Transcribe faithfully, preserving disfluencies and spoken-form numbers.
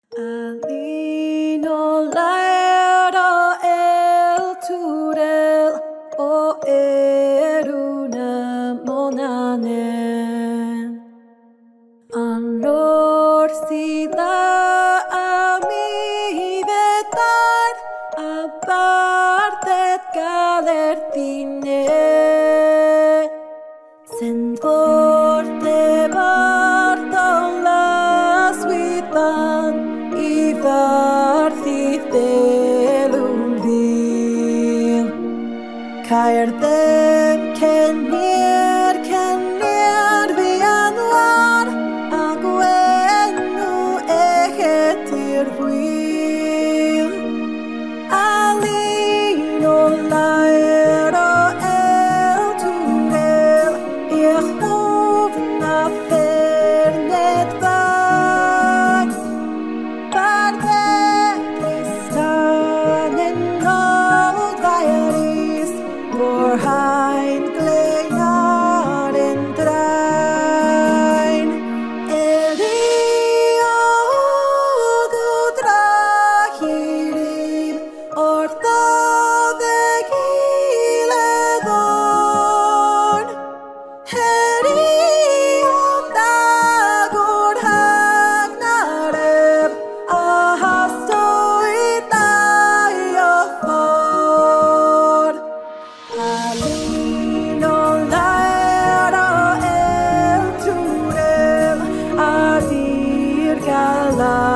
Alino laera el turel o eruna monanen Anor sila ami vetar apartet galertine Sen forte barton las vipan Ivar þýðelum vil Kær þeim kennir, kennir við annar Agu ennu ehetir vil Alin og læra el turel Ég hófna fernet vag Vor hein gleinar en drein Eli og udrahirim Orta vegiledon Heri og dagur hagnareb Ahastoi dai og for Alino laera el turel adir galar